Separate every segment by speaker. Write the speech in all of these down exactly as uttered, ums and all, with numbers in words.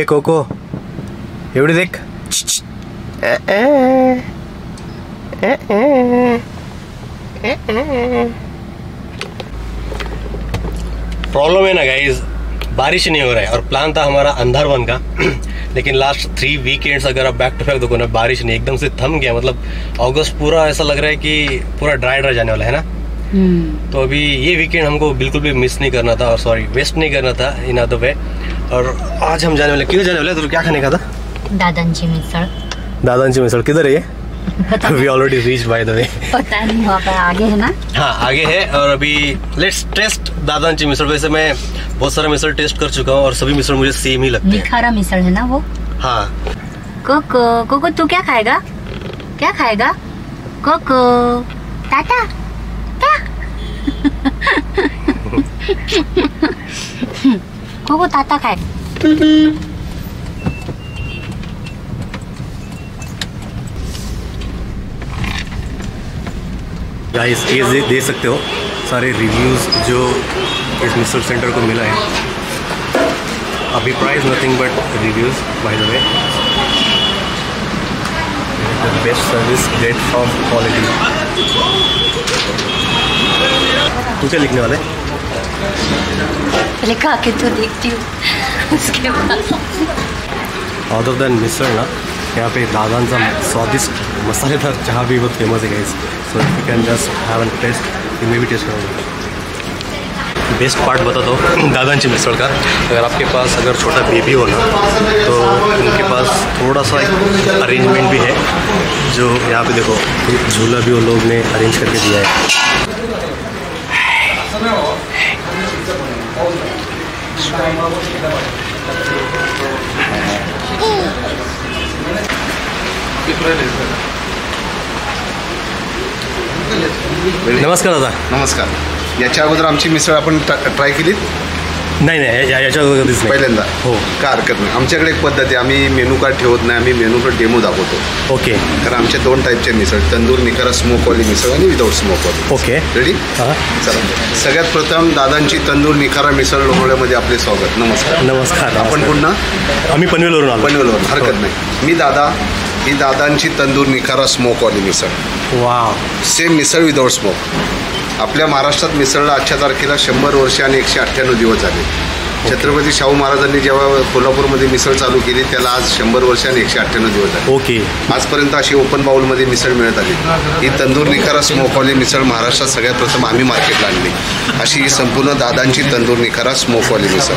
Speaker 1: Cocoa एवढी देख. Problem है ना गाइज, बारिश नहीं हो रहा है और प्लान था हमारा अंधारवन का लेकिन लास्ट थ्री वीकेंड्स अगर आप बैक टू बैक देखो ना, बारिश नहीं, एकदम से थम गया. मतलब अगस्त पूरा ऐसा लग रहा है कि पूरा ड्राई ड्राई जाने वाला है ना. hmm. तो अभी ये वीकेंड हमको बिल्कुल भी मिस नहीं करना था और सॉरी वेस्ट नहीं करना था इन अदर वे. और आज हम जाने वाले, क्यों जाने वाले? तो क्या खाने का था?
Speaker 2: दादांची मिसळ.
Speaker 1: दादांची मिसळ किधर है ये? We already reached by the way.
Speaker 2: पता नहीं, वहाँ पर आगे है ना?
Speaker 1: हाँ आगे है. और अभी लेट्स टेस्ट दादांची मिसळ. वैसे मैं बहुत सारा मिसळ टेस्ट कर चुका हूँ और सभी मिसळ मुझे सेम ही लगते हैं.
Speaker 2: निखारा मिसळ है ना वो?
Speaker 1: हाँ.
Speaker 2: कोको कोको तू क्या खाएगा? क्या खाएगा? कोको टाटा क्या? कोको टाटा खाए.
Speaker 1: गाइस ये दे, दे सकते हो सारे रिव्यूज जो इस मिसळ सेंटर को मिला है. अभी price nothing but reviews by the way. The best service, great form, quality. तू क्या लिखने वाला है?
Speaker 2: पहले खा के तो देखती हूँ उसके बाद.
Speaker 1: अदर देन मिसळ ना, यहाँ पे दादांचा स्वादिष्ट मसालेदार चाहा भी बहुत फेमस है guys. So if you can just have an test, you may be test करोगे. बेस्ट पार्ट बताता हूँ दादांची मिसळ का. अगर आपके पास अगर छोटा बेबी हो ना तो उनके पास थोड़ा सा एक अरेंजमेंट भी है. जो यहाँ पे देखो झूला भी वो लोग ने अरेंज करके दिया है. नमस्कार दादा.
Speaker 3: नमस्कार. याच्या अगोदर आमची मिसळ आपण ट्राय केली?
Speaker 1: नाही नाही याच्या अगोदर कधीच नाही.
Speaker 3: पहिल्यांदा?
Speaker 1: हो.
Speaker 3: काय हरकत नाही. आमच्याकडे एक पद्धत आहे, आम्ही मेनू कार्ड ठेवत नाही, आम्ही मेनू कार्ड डेमो दाखवतो.
Speaker 1: ओके.
Speaker 3: कारण आमच्या दोन टाईपच्या मिसळ, तंदूर निखारा स्मोकवाली मिसळ आणि विदाऊट स्मोकवाली.
Speaker 1: ओके.
Speaker 3: रेडी? हां चला. सगळ्यात प्रथम दादांची तंदूर निखारा मिसळ लोणावळ्यामध्ये आपले स्वागत. नमस्कार.
Speaker 1: नमस्कार.
Speaker 3: आपण पुन्हा?
Speaker 1: आम्ही पनवेलवरून आलो.
Speaker 3: पनवेलवरून. हरकत नाही. मी दादा, ही दादांची तंदूर निखारा स्मोकवाली misal.
Speaker 1: Wow.
Speaker 3: Same misal without smoke. आपल्या महाराष्ट्रात मिसळला आजच्या तारखेला शंभर वर्षे आणि एकशे अठ्ठ्याण्णव दिवस झाले. छत्रपती शाहू महाराजांनी जेव्हा कोल्हापूरमध्ये मिसळ चालू केली त्याला आज शंभर वर्ष आणि एकशे अठ्ठ्याण्णव दिवस झाले.
Speaker 1: ओके.
Speaker 3: आजपर्यंत अशी ओपन बाउलमध्ये मिसळ मिळत आली. ही तंदूर निखारा स्मोकवाली मिसळ महाराष्ट्रात सगळ्यात प्रथम आम्ही मार्केटला आणली. अशी ही संपूर्ण दादांची तंदूर निखारा स्मोकवाली misal.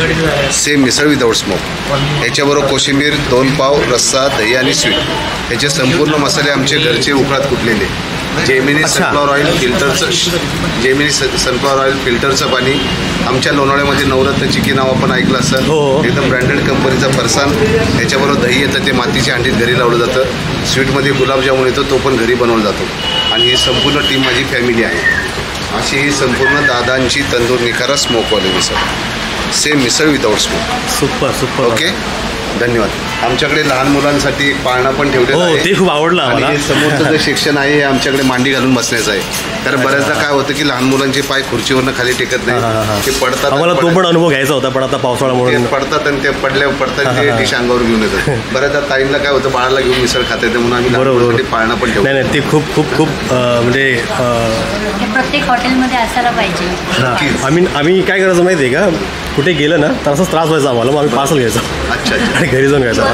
Speaker 3: Same misal without smoke. याच्याबरोबर कोशिंबीर, दोन पाव, रस्सा, दही आणि स्वीट. याचे संपूर्ण मसाले आमचे घरचे उकळात कुटलेले. जेमिनी सनफ्लॉवर ऑइल फिल्टरचं जेमिनी सनफ्लॉवर ऑइल फिल्टरचं पाणी. आमच्या लोणावळ्यामध्ये नवरत्न चिकी नाव आपण ऐकलं असेल. एकदम ब्रँडेड कंपनीचा फरसाण. याच्याबरोबर दही येतं, ते मातीच्या अंडीत घरी लावलं जातं. स्वीटमध्ये गुलाबजामुन येतो, तो पण घरी बनवला जातो. आणि ही संपूर्ण टीम माझी फॅमिली आहे. अशी ही संपूर्ण दादांची तंदूर निखारा स्मोकवाली misal. Same misal without smoke.
Speaker 1: Super super.
Speaker 3: Okay. धन्यवाद. आमच्याकडे लहान मुलांसाठी एक पाळणा पण ठेवलेला आहे.
Speaker 1: ते खूप आवडलं आम्हाला.
Speaker 3: आणि समोरचं जे शिक्षण आहे हे आमच्याकडे मांडी घालून बसण्याचं आहे. कारण बऱ्याचदा काय होतं की लहान मुलांचे पाय खुर्चीवरनं खाली टेकत नाही, ते पडतात.
Speaker 1: आम्हाला तो पण अनुभव घ्यायचा होता पण आता पावसाळ्यामुळे
Speaker 3: पडतात आणि ते पडल्या पडतात ते डिश अंगावर घेऊन येतात. बऱ्याचदा ताईंना काय होतं बाळाला घेऊन मिसळ खाता येते म्हणून आम्ही बरोबर पाळणा पण ठेवतो.
Speaker 1: नाही नाही ते खूप खूप खूप म्हणजे
Speaker 2: प्रत्येक हॉटेलमध्ये असायला पाहिजे.
Speaker 1: आम्ही आम्ही काय करायचं माहिती आहे का, कुठे गेलं ना तर असंच त्रास व्हायचा आम्हाला. मग आम्ही पार्सल घ्यायचं.
Speaker 3: अच्छा अच्छा.
Speaker 1: आणि घरी जाऊन घ्यायचं.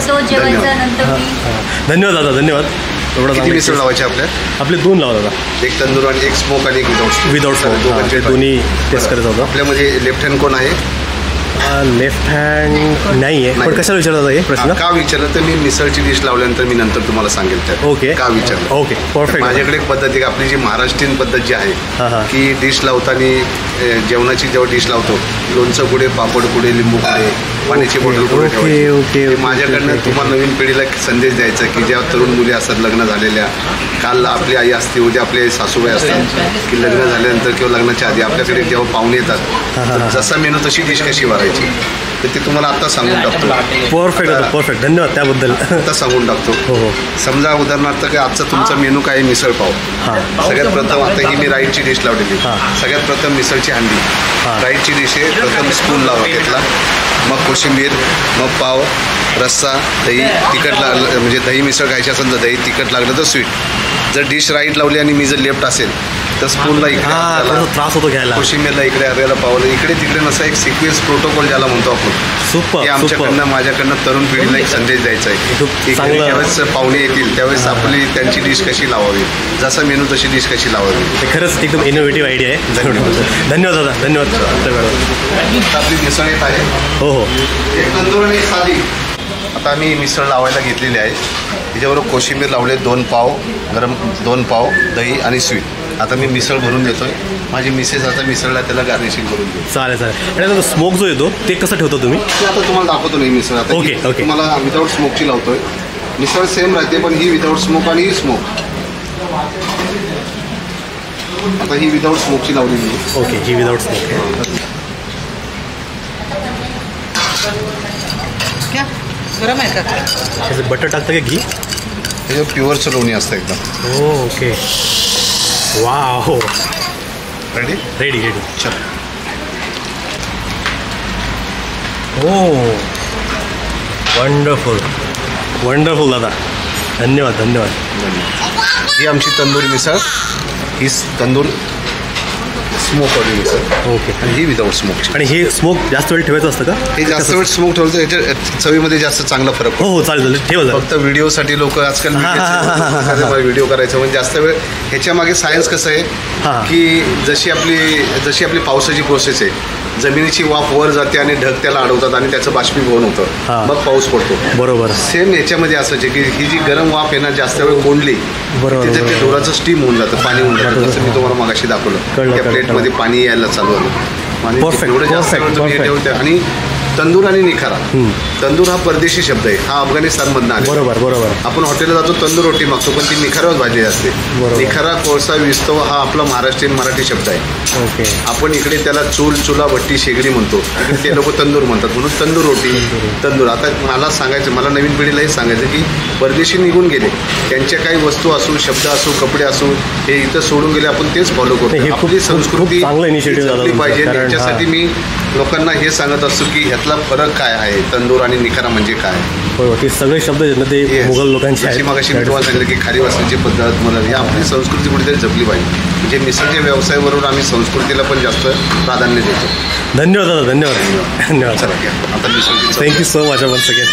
Speaker 1: धन्यवाद दादा. धन्यवाद.
Speaker 3: किती मिसळ लावायचे आपल्या?
Speaker 1: आपले दोन लावा दादा.
Speaker 3: एक तंदूर आणि एक स्मोक आणि एक विदाऊट
Speaker 1: विदाऊट स्मोक. दोन्ही टेस्ट करायचं होतं.
Speaker 3: आपल्यामध्ये लेफ्ट हँड कोण आहे?
Speaker 1: लेफ्ट हँड नाही आहे. पण कशाला विचारता हे प्रश्न?
Speaker 3: का विचारलं तर मी मिसळची डिश लावल्यानंतर मी नंतर तुम्हाला सांगेल त्यात.
Speaker 1: ओके.
Speaker 3: का विचारलं?
Speaker 1: Okay perfect.
Speaker 3: माझ्याकडे एक पद्धत आहे, आपली जी महाराष्ट्रीयन पद्धत जी आहे की डिश लावताना जेवणाची जेव्हा डिश लावतो, लोणचं पुढे, पापड पुढे, लिंबू पुढे, पाण्याची बॉटल पुढे ठेवायची. माझ्याकडनं तुम्हाला नवीन पिढीला संदेश द्यायचा की जेव्हा तरुण मुली असतात लग्न झालेल्या, काल आपली आई असते, उद्या आपले सासूबाई असतात, की लग्न झाल्यानंतर किंवा लग्नाच्या आधी आपल्याकडे जेव्हा पाहुणे येतात जसा मेनू तशी डिश कशी भरायची. तर ते तुम्हाला आता सांगून टाकतो.
Speaker 1: परफेक्ट होतं, परफेक्ट. धन्यवाद त्याबद्दल.
Speaker 3: आता सांगून टाकतो.
Speaker 1: हो हो.
Speaker 3: समजा उदाहरणार्थ काय आजचा तुमचा मेनू काय आहे, मिसळ पाव.
Speaker 1: हां.
Speaker 3: सगळ्यात प्रथम आता ही मी राईटची डिश लावलेली.
Speaker 1: हां.
Speaker 3: सगळ्यात प्रथम मिसळची हंडी.
Speaker 1: हां.
Speaker 3: राईटची डिश आहे, प्रथम स्पून लावा घेतला, मग कोशिंबीर, मग पाव, रस्सा, दही, तिखट लागलं म्हणजे दही मिसळ खायची असेल तर दही, तिखट लागलं तर स्वीट. जर डिश राईट लावली आणि मी जर लेफ्ट असेल तर स्पूनला इकडे
Speaker 1: हां, त्रास होतो घ्यायला.
Speaker 3: कोशिंबीरला इकडे अर्ध्याला पावलं इकडे तिकडे नसा एक सिक्वेन्स प्रोटोकॉल ज्याला म्हणतो आपण.
Speaker 1: सुपर
Speaker 3: हे आमच्याकडनं माझ्याकडनं तरुण पिढीला एक संदेश द्यायचा आहे
Speaker 1: खूप
Speaker 3: की
Speaker 1: चांगलं.
Speaker 3: ज्यावेळेस पाहुणे येतील त्यावेळेस आपली त्यांची डिश कशी लावावी, जसा मेनू तशी डिश कशी लावावी.
Speaker 1: हे खरंच एकदम इनोव्हेटिव्ह आयडिया आहे. धन्यवाद दादा, धन्यवाद.
Speaker 3: आपली मिसळ येत आहे.
Speaker 1: हो हो.
Speaker 3: एक तंदूर आणि साधी. आता आम्ही मिसळ लावायला घेतलेली आहे. त्याच्याबरोबर कोशिंबीर लावले, दोन पाव गरम, दोन पाव दही आणि स्वीट. आता मी मिसळ भरून देतोय. माझी मिसेस आता मिसळला त्याला गार्निशिंग करून देतो.
Speaker 1: चालेल चालेल. आणि आता स्मोक जो येतो ते कसं ठेवतो तुम्ही?
Speaker 3: ते आता तुम्हाला दाखवतो नाही मिसळ. आता
Speaker 1: ओके,
Speaker 3: ही
Speaker 1: ओके.
Speaker 3: तुम्हाला विदाऊट स्मोकची लावतोय. मिसळ सेम राहते पण ही विदाऊट स्मोक आणि ही स्मोक. आता ही विदाऊट स्मोकची लावलेली आहे.
Speaker 1: ओके, ही विदाऊट स्मोक आहे.
Speaker 4: गरम आहे का?
Speaker 1: त्याचं बटर टाकतं का घी?
Speaker 3: त्याच्यावर प्युअरचं लोणी असतं एकदम.
Speaker 1: हो okay. Wow.
Speaker 3: Ready
Speaker 1: ready ready.
Speaker 3: चल.
Speaker 1: हो वंडरफुल वंडरफुल दादा, धन्यवाद धन्यवाद.
Speaker 3: ही आमची तंदूरी मिसळ. ही तंदूर स्मोक वाली मिसळ.
Speaker 1: ओके.
Speaker 3: आणि ही विदाऊट स्मोकची.
Speaker 1: आणि हे स्मोक जास्त वेळ ठेवायचं असतं का?
Speaker 3: हे जास्त वेळ स्मोक ठेवलं याच्या चवीमध्ये जास्त चांगला फरक
Speaker 1: हो हो चालेल चालेल ठेवा.
Speaker 3: फक्त व्हिडिओसाठी लोक आजकाल
Speaker 1: हा, हा, हा, हा, हा.
Speaker 3: व्हिडिओ करायचं म्हणजे जास्त वेळ. ह्याच्या मागे सायन्स कसं
Speaker 1: हा.
Speaker 3: आहे की जशी आपली जशी आपली पावसाची प्रोसेस आहे, जमिनीची वाफ वर जाते आणि ढग त्याला अडवतात आणि त्याचं बाष्पीभवन
Speaker 1: हा.
Speaker 3: होतं, मग पाऊस पडतो.
Speaker 1: बरोबर.
Speaker 3: सेम याच्यामध्ये असंच आहे की ही जी गरम वाफ आहे ना जास्त वेळ कोंडली
Speaker 1: बरोबर,
Speaker 3: त्याच्यात ते
Speaker 1: बरोबर.
Speaker 3: ढोराचं स्टीम होऊन जातं, पाणी होऊन जातं.
Speaker 1: बरोबर.
Speaker 3: जसं मी तुम्हाला मगाशी दाखवलं
Speaker 1: कळलं,
Speaker 3: त्या
Speaker 1: कळलं,
Speaker 3: प्लेटमध्ये
Speaker 1: कळलं.
Speaker 3: पाणी यायला चालू झालं. आणि
Speaker 1: Perfect,
Speaker 3: एवढं जास्त
Speaker 1: perfect,
Speaker 3: वेळ तुम्ही हे
Speaker 1: perfect.
Speaker 3: ठेवते. आणि तंदूर आणि निखारा.
Speaker 1: हम्म.
Speaker 3: तंदूर हा परदेशी शब्द आहे, हा अफगाणिस्तानमधनं आला.
Speaker 1: बरोबर बरोबर.
Speaker 3: आपण हॉटेलला जातो तंदूर रोटी मागतो पण ती निखारावर भाजली असते.
Speaker 1: बरोबर.
Speaker 3: निखारा, कोळसा, विस्तव हा आपला महाराष्ट्रीयन मराठी शब्द आहे.
Speaker 1: ओके.
Speaker 3: आपण इकडे त्याला चूल, चुला, भट्टी, शेगडी म्हणतो. इकडे ते लोक तंदूर म्हणतात, म्हणून तंदूर रोटी, तंदूर. आता मला सांगायचं, मला नवीन पिढीला हे सांगायचं की परदेशी निघून गेले, त्यांच्या काही वस्तू असू, शब्द असू, कपडे असू, हे इथं सोडून गेले, आपण तेच फॉलो
Speaker 1: हे
Speaker 3: करतो.
Speaker 1: खूप-
Speaker 3: आपली
Speaker 1: खूप-
Speaker 3: संस्कृती
Speaker 1: खूप चांगलं initiative झालं
Speaker 3: जपली
Speaker 1: तुमचं,
Speaker 3: पाहिजे.
Speaker 1: कारण-
Speaker 3: याच्यासाठी
Speaker 1: हां.
Speaker 3: मी लोकांना हे सांगत असतो की ह्यातला फरक काय आहे, तंदूर आणि निखारा म्हणजे काय.
Speaker 1: बरोबर. ते सगळे शब्द आहेत ना ते
Speaker 3: Yes.
Speaker 1: मुघल लोकांचे
Speaker 3: जशी
Speaker 1: आहेत.
Speaker 3: मगाशी मी तुम्हाला सांगितलं की खाली वाचण्याची पद्धत मला ही आपली संस्कृती कुठेतरी जपली पाहिजे. म्हणजे मिसळच्या व्यवसायाबरोबर आम्ही संस्कृतीला पण जास्त प्राधान्य देतो.
Speaker 1: धन्यवाद दादा, धन्यवाद धन्यवाद.
Speaker 3: चला घ्या. आता मिसळची चव.
Speaker 1: Thank you so much one second.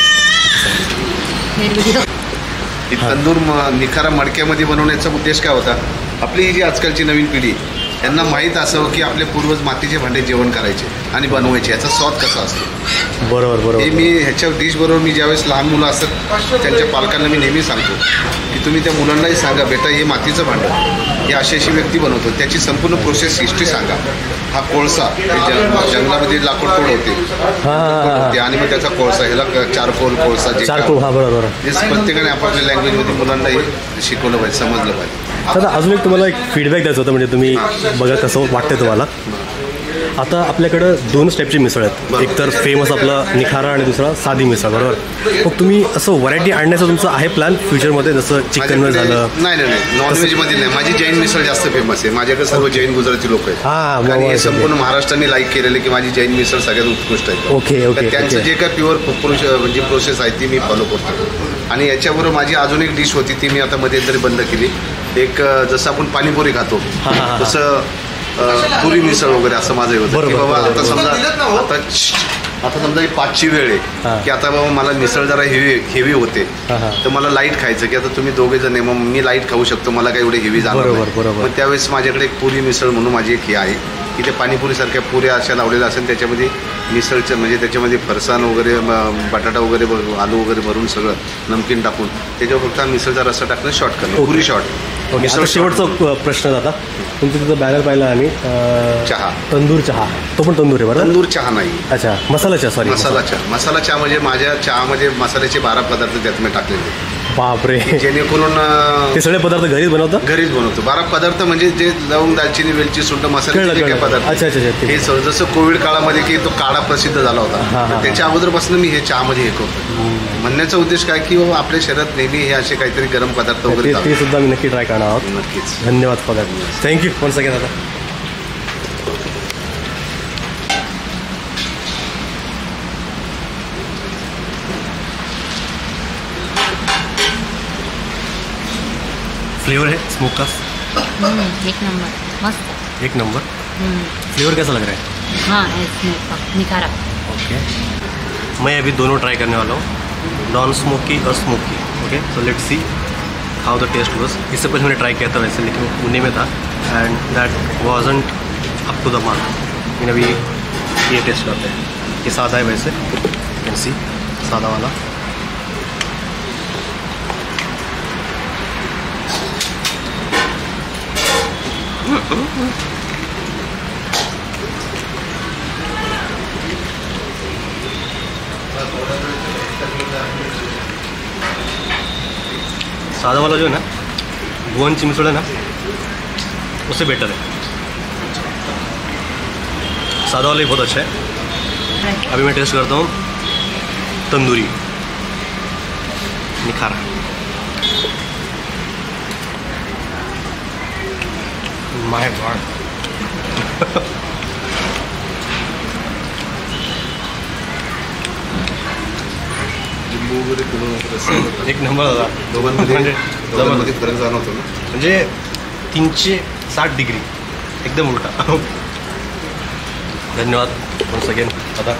Speaker 3: ही तंदूर म- निखारा मडक्यामध्ये बनवण्याचा उद्देश काय होता, आपली ही जी आजकालची नवीन पिढी यांना माहीत असावं की आपले पूर्वज मातीचे भांडे जेवण करायचे आणि बनवायचे, याचा स्वाद कसा असतो.
Speaker 1: बरोबर
Speaker 3: हे
Speaker 1: बरोबर.
Speaker 3: मी ह्याच्या डिशबरोबर मी ज्यावेळेस लहान मुलं असतात त्यांच्या पालकांना मी नेहमी सांगतो की तुम्ही त्या मुलांनाही सांगा, बेटा हे मातीचं भांडं, हे अशी अशी व्यक्ती बनवतो, त्याची संपूर्ण प्रोसेस हिस्ट्री सांगा. हा कोळसा हे जंग- जंगलामध्ये लाकूड तोड होते
Speaker 1: हां हां
Speaker 3: होते आणि मग त्याचा कोळसा, ह्याला चारकोल कोळसा जे
Speaker 1: चारकोल. हां बरोबर.
Speaker 3: हे प्रत्येकाने आपापल्या लँग्वेजमध्ये मुलांनाही शिकवलं पाहिजे, समजलं पाहिजे.
Speaker 1: दादा अजून एक तुम्हाला एक फीडबॅक द्यायचं होतं, म्हणजे तुम्ही बघा कसं वाटतंय तुम्हाला. आता आपल्याकडं दोन टाईपची मिसळ आहेत, एक तर फेमस आपला निखारा आणि दुसरा साधी मिसळ, बरोबर. मग तुम्ही असं व्हरायटी आणण्याचं तुमचं आहे प्लॅन फ्युचरमध्ये, जसं चिकन
Speaker 3: माझ्याकडे-
Speaker 1: झालं?
Speaker 3: नाही नाही नाही नॉनव्हेजमध्ये नाही. माझी जैन मिसळ जास्त फेमस आहे. माझ्याकडे सर्व जैन गुजराती लोक आहेत
Speaker 1: हां,
Speaker 3: आणि हे
Speaker 1: बरोबर.
Speaker 3: संपूर्ण महाराष्ट्राने लाईक केलेलं की माझी जैन मिसळ सगळ्यात उत्कृष्ट आहे.
Speaker 1: ओके, ओके,
Speaker 3: तर त्यांचं
Speaker 1: ओके.
Speaker 3: जे काय प्युअर पुरुष म्हणजे प्रोसेस आहे ती मी फॉलो करतो. आणि याच्याबरोबर माझी अजून एक डिश होती ती मी आता मध्यंतरी बंद केली. एक अं, जसं आपण पाणीपुरी खातो
Speaker 1: हां, हां, हां.
Speaker 3: तसं अं, पुरी मिसळ वगैरे असं माझं हे होतं की
Speaker 1: बरोबर,
Speaker 3: बाबा
Speaker 1: बरोबर,
Speaker 3: आता समजा आता आता समजा ही पाचची वेळ
Speaker 1: हां.
Speaker 3: आहे की आता बाबा मला मिसळ जरा हेवी हेवी होते
Speaker 1: हां, हां.
Speaker 3: तर मला लाईट खायचं की आता तुम्ही दोघे जण आहे, मग मी लाईट खाऊ शकतो, मला काही एवढे हेवी जाणार
Speaker 1: बरोबर,
Speaker 3: नाही.
Speaker 1: बरोबर.
Speaker 3: मग त्यावेळेस माझ्याकडे एक पुरी मिसळ म्हणून माझी एक हे आहे की ते पाणीपुरीसारख्या पुऱ्या अशा लावलेल्या असेल, त्याच्यामध्ये मिसळचं म्हणजे त्याच्यामध्ये फरसाण वगैरे म- बटाटा वगैरे भ- आलू वगैरे भरून सगळं नमकीन टाकून त्याच्यावर फक्त हा मिसळचा रस्सा टाकणं शॉर्ट करणं, पुरी शॉर्ट.
Speaker 1: ओके, आता शेवटचा क- प्रश्न आता तुमचं तिथं बॅनर पाहिला आम्ही अं,
Speaker 3: चहा.
Speaker 1: तंदूर चहा, तो पण तंदूर आहे बरं?
Speaker 3: तंदूर चहा नाही,
Speaker 1: अच्छा, मसाला चहा, सॉरी.
Speaker 3: मसाला चहा. मसाला चहा म्हणजे माझ्या चहामध्ये मसाल्याचे बारा पदार्थ त्यात मी टाकलेले,
Speaker 1: बापरे,
Speaker 3: जेणेकरून अं,
Speaker 1: ते सगळे पदार्थ घरीच बनवतात?
Speaker 3: घरीच बनवतो. बारा पदार्थ म्हणजे जे लवंग, दालचिनी, वेलची, सुंठ,
Speaker 1: कळलं,
Speaker 3: मसाल्याचे जे काही
Speaker 1: कळलं.
Speaker 3: पदार्थ
Speaker 1: अच्छा, अच्छा, अच्छा, ठीक
Speaker 3: हे
Speaker 1: आहे.
Speaker 3: स- जसं कोविड काळामध्ये की तो काढा प्रसिद्ध झाला
Speaker 1: हां,
Speaker 3: होता,
Speaker 1: हां,
Speaker 3: तर त्याच्या अगोदरपासून मी हे चहामध्ये हे करतो. म्हणण्याचा उद्देश काय की बाबा आपल्या शरीरात नेहमी हे असे काहीतरी गरम पदार्थ वगैरे
Speaker 1: ते
Speaker 3: चालतात.
Speaker 1: ते सुद्धा मी नक्की ट्राय करणार आहोत.
Speaker 3: नक्कीच.
Speaker 1: धन्यवाद फॉर थँक्यू वन सेकंड दादा. फ्लेवर है स्मोक का
Speaker 2: हम्म, एक नंबर मस्त.
Speaker 1: एक नंबर.
Speaker 2: हम्म,
Speaker 1: फ्लेवर कैसा लग रहा है?
Speaker 2: हाँ है स्मोक का निखारा.
Speaker 1: ओके, मैं अभी दोनों ट्राई करने वाला हूँ, नॉन स्मोकी और smoky. Okay, so let's see how the taste was. इससे पहले मैंने ट्राई किया था वैसे, लेकिन वो पुणे में था and that wasn't up to the mark. लेकिन अभी ये टेस्ट करते हैं. ये सादा है वैसे, कैन सी सादा वाला. सादा वाला जो है ना, गोवन की मिसळ है ना, उससे बेटर है. सादा वाला भी बहुत अच्छा है. अभी मैं टेस्ट करता हूँ तंदूरी निखारा. माय गॉड,
Speaker 3: लिंबू वगैरे पिळून वगैरे असं
Speaker 1: एक नंबर दादा.
Speaker 3: दोघांमध्ये
Speaker 1: म्हणजे
Speaker 3: दोघांमध्ये फरक जाणवतो ना.
Speaker 1: म्हणजे तीनशे साठ डिग्री एकदम उलटा. धन्यवाद वन्स अगेन आता.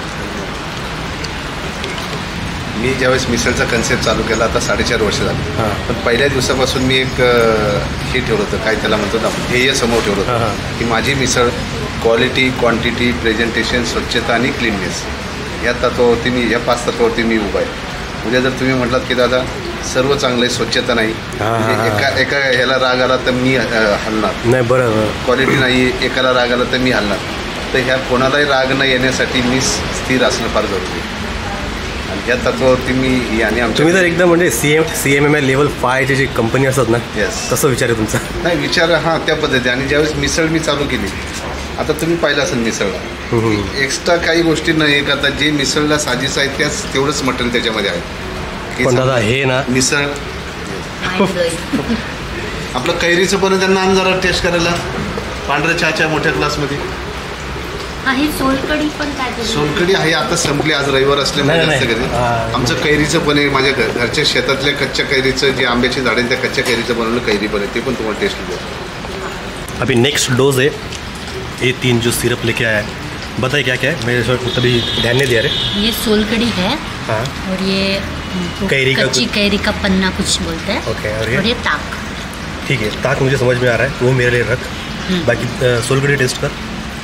Speaker 3: मी ज्यावेळेस मिसळचा कन्सेप्ट चालू केला आता साडेचार वर्ष झाली,
Speaker 1: हां
Speaker 3: पण पहिल्या दिवसापासून मी एक अ, हे ठेवलं होतं, काय त्याला म्हणतो ना, ध्येय समोर ठेवलं
Speaker 1: हां,
Speaker 3: होतं की माझी मिसळ क्वालिटी, क्वांटिटी, प्रेझेंटेशन, स्वच्छता आणि क्लीननेस या तत्वावरती मी, या पाच तत्वावरती मी उभा आहे. उद्या जर तुम्ही म्हटलात की दादा सर्व चांगलं आहे, स्वच्छता नाही,
Speaker 1: हां,
Speaker 3: म्हणजे
Speaker 1: हां,
Speaker 3: एका एका ह्याला राग आला तर मी अ, हलणार,
Speaker 1: नाही बरं.
Speaker 3: क्वालिटी नाही एकाला राग आला तर मी हलणार. तर ह्या कोणालाही राग न येण्यासाठी मी स्थिर असणं फार जरुरी आहे. आणि ह्या तत्वावरती मी आणि आमच्या
Speaker 1: तुम्ही तर एकदम म्हणजे C M C M M L level फायची जी कंपनी असतात ना,
Speaker 3: Yes.
Speaker 1: तसं विचार आहे तुमचा.
Speaker 3: नाही विचार हां त्या पद्धती. आणि ज्यावेळेस मिसळ मी चालू केली, आता तुम्ही पाहिलं असेल मिसळला
Speaker 1: हम्म, हम्म.
Speaker 3: एक्स्ट्रा काही गोष्टी नाही करता, जे मिसळला साजेस आहेत त्याच तेवढंच मटेरियल त्याच्यामध्ये आहे. की
Speaker 1: पण दादा हे ना,
Speaker 3: मिसळ
Speaker 2: Mind blowing.
Speaker 3: आपलं कैरीचं पण त्यांना आण जरा टेस्ट करायला, पांढऱ्या चहाच्या मोठ्या ग्लासमध्ये.
Speaker 2: हा ही सोलकढी पण काय
Speaker 3: सोलकढी आहे आता संपली, आज रविवार असल्यामुळे
Speaker 1: नाही,
Speaker 3: जास्त
Speaker 1: नाही.
Speaker 3: कधी.
Speaker 1: हां.
Speaker 3: आमचं कैरीचं पण आहे, माझ्या घर घरच्या शेतातल्या कच्च्या कैरीचं, जे आंब्याची झाडे आहेत, त्या कच्च्या कैरीचं बनवलं कैरी पण आहे, ते पण तुम्हाला टेस्ट देऊ.
Speaker 1: अभी नेक्स्ट डोज है ए तीन जो सिरप लेके आया है. बताइए क्या क्या है, मेरे सो तभी ध्यान नहीं दिया रहे.
Speaker 2: ये सोलकढ़ी है
Speaker 1: हाँ
Speaker 2: और ये हमको
Speaker 1: कैरी का
Speaker 2: कच्ची
Speaker 1: कुछ-
Speaker 2: कैरी का पन्ना कुछ बोलते हैं.
Speaker 1: ओके, और ये
Speaker 2: और ये ताक.
Speaker 1: ठीक है, ताक मुझे समझ में आ रहा है, वो मेरे लिए रख.
Speaker 2: हम्म.
Speaker 1: बाकी अ, सोलकढी टेस्ट कर.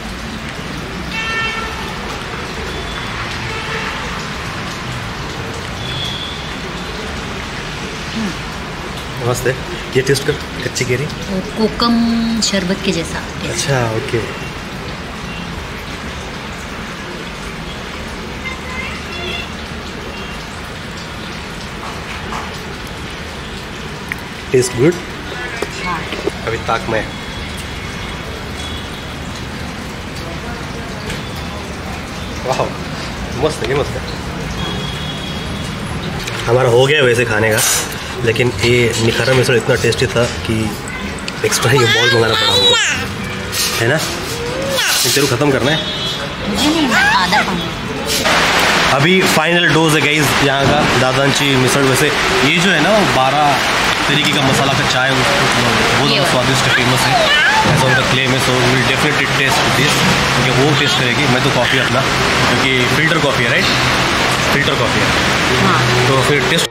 Speaker 1: मस्त है, ये टेस्ट कर कच्ची केरी.
Speaker 2: वो कोकम शरबत के जैसा taste.
Speaker 1: अच्छा ओके. Taste good.
Speaker 2: हाँ.
Speaker 1: अभी ताक में वाह मस्त है, मस्त है. हमारा हो गया वैसे खाने का, लेकिन ये निखारा मिसळ इतना टेस्टी था कि एक्स्ट्रा ही बॉल मंगाना पड़ा हमको, है ना. जरूर ख़त्म करना है.
Speaker 2: मुझे नहीं आधा पानी.
Speaker 1: अभी फाइनल डोज है गाइस यहाँ का दादांची मिसळ. वैसे ये जो है ना वो बारह तरीके का मसाला का चाय बहुत ज़्यादा स्वादिष्ट फेमस है, ऐसा उनका क्लेम है. So will definitely taste this, क्योंकि वो टेस्ट करेगी. मैं तो कॉफ़ी अपना, क्योंकि फ़िल्टर कॉफ़ी है, राइट, फ़िल्टर कॉफ़ी है,
Speaker 2: हाँ.
Speaker 1: तो फिर टेस्ट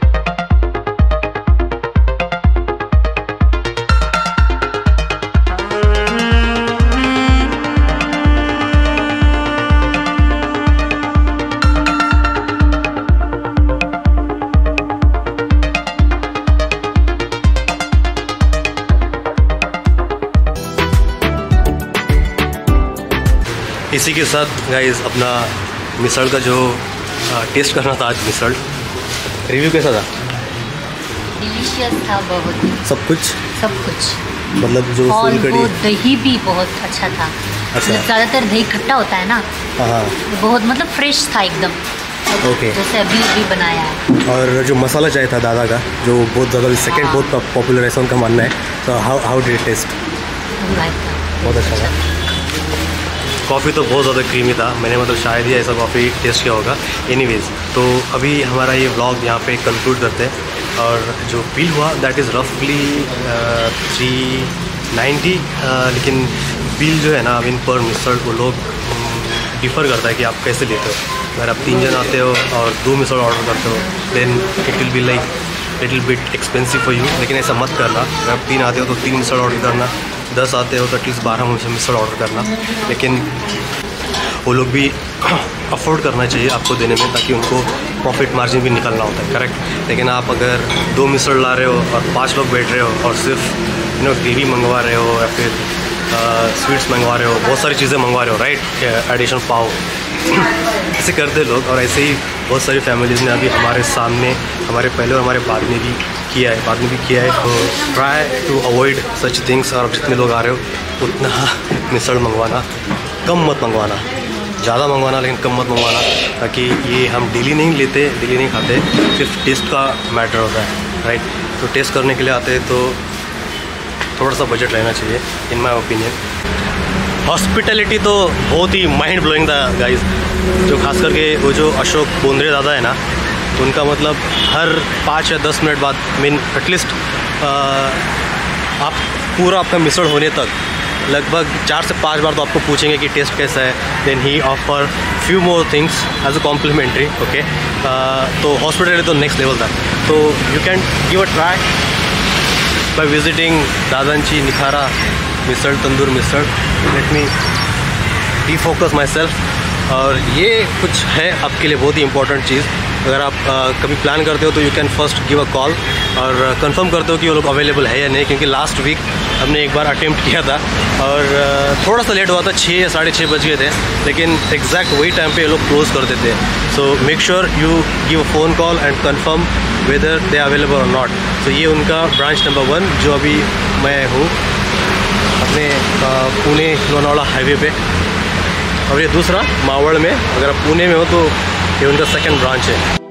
Speaker 1: इसी के साथ गाइस अपना मिसल का जो टेस्ट करना था आज मिसल, रिव्यू कैसा था?
Speaker 2: डिलीशियस था बहुत,
Speaker 1: सब कुछ
Speaker 2: सब कुछ
Speaker 1: मतलब जो
Speaker 2: और
Speaker 1: फूल कड़ी।
Speaker 2: वो दही भी बहुत अच्छा था।
Speaker 1: अच्छा।
Speaker 2: ज़्यादातर दही खट्टा होता है ना,
Speaker 1: हाँ
Speaker 2: बहुत मतलब फ्रेश था एकदम,
Speaker 1: ओके।
Speaker 2: जैसे अभी अभी बनाया है।
Speaker 1: और जो मसाला चाय था दादा का, जो बहुत ज़्यादा सेकंड
Speaker 2: हाँ।
Speaker 1: बहुत पॉपुलर है, ऐसा उनका मानना है। तो how how did it taste? बहुत अच्छा था। कॉफ़ी तो बहुत ज़्यादा क्रीमी था, मैंने मतलब शायद ही ऐसा कॉफ़ी टेस्ट किया होगा। एनीवेज, तो अभी हमारा ये व्लॉग यहाँ पे कंक्लूड करते हैं। और जो बिल हुआ दैट इज़ रफली थ्री नाइन्टी, लेकिन बिल जो है ना इन पर मिसल वो लोग डिफ़र करता है कि आप कैसे लेते हो। अगर आप तीन जन आते हो और दो मिसल ऑर्डर करते हो then it will be like little bit expensive for you, लेकिन ऐसा मत करना। अगर आप तीन आते हो तो तीन मिसल ऑर्डर करना, दस आते हो तो एटलीस्ट बारह मिसल ऑर्डर करना। लेकिन वो लोग भी अफोर्ड करना चाहिए आपको देने में, ताकि उनको प्रॉफिट मार्जिन भी निकलना होता है, करेक्ट। लेकिन आप अगर दो मिसल ला रहे हो और पांच लोग बैठ रहे हो और सिर्फ यू नो ग्रेवी मंगवा रहे हो या फिर स्वीट्स मंगवा रहे हो, बहुत सारी चीज़ें मंगवा रहे हो, राइट, एडिशनल पाव ऐसे करते लोग। और ऐसे ही बहुत सारी फैमिलीज़ ने अभी हमारे सामने, हमारे पहले और हमारे बाद में भी किया है बाद में भी किया है तो try to avoid such things. और जितने लोग आ रहे हो उतना मिसल मंगवाना, कम मत मंगवाना, ज़्यादा मंगवाना लेकिन कम मत मंगवाना, ताकि ये हम डेली नहीं लेते, डेली नहीं खाते, सिर्फ टेस्ट का मैटर होता है, राइट। तो टेस्ट करने के लिए आते हैं तो थोड़ा सा बजट रहना चाहिए इन माय ओपिनियन। हॉस्पिटैलिटी तो बहुत ही माइंड ब्लोइंग था गाइस, जो खास करके वो जो अशोक बोंद्रे दादा है ना, उनका मतलब हर पाँच या दस मिनट बाद मीन एटलीस्ट आप पूरा आपका मिसल होने तक लगभग चार से पाँच बार तो आपको पूछेंगे कि टेस्ट कैसा है। Then he offer few more things as a complimentary, okay. तो हॉस्पिटैलिटी तो नेक्स्ट लेवल था। तो you can give a try by visiting दादांची निखारा misal tandoor misal. Let me defocus myself. और ये कुछ है आपके लिए बहुत ही इंपॉर्टेंट चीज़, अगर आप uh, कभी प्लान करते हो तो you can first give a call और कंफर्म करते हो कि वो लोग अवेलेबल है या नहीं, क्योंकि लास्ट वीक हमने एक बार अटेम्प्ट किया था और uh, थोड़ा सा लेट हुआ था, छः या साढ़े छः बज गए थे, लेकिन एग्जैक्ट वही टाइम पे ये लोग क्लोज कर देते हैं। So make sure you give a phone call and confirm whether they available और नॉट। तो ये उनका ब्रांच नंबर वन जो अभी मैं हूँ अपने uh, पुणे लोनावला हाईवे पे, और ये दूसरा मावड़ में। अगर आप पुणे में हो तो ये उनका सेकंड ब्रांच है।